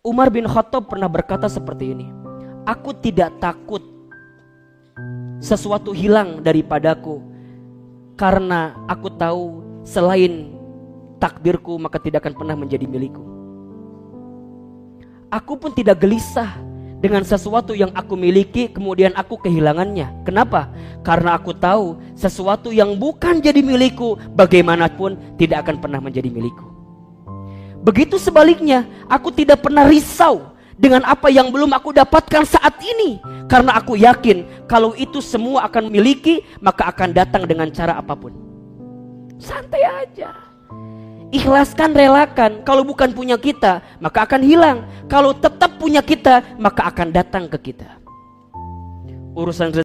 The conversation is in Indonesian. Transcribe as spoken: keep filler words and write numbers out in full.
Umar bin Khattab pernah berkata seperti ini, aku tidak takut sesuatu hilang daripadaku, karena aku tahu selain takdirku maka tidak akan pernah menjadi milikku. Aku pun tidak gelisah dengan sesuatu yang aku miliki kemudian aku kehilangannya. Kenapa? Karena aku tahu sesuatu yang bukan jadi milikku bagaimanapun tidak akan pernah menjadi milikku. Begitu sebaliknya, aku tidak pernah risau dengan apa yang belum aku dapatkan saat ini, karena aku yakin kalau itu semua akan miliki maka akan datang dengan cara apapun. Santai aja, ikhlaskan, relakan. Kalau bukan punya kita maka akan hilang, kalau tetap punya kita maka akan datang ke kita. Urusan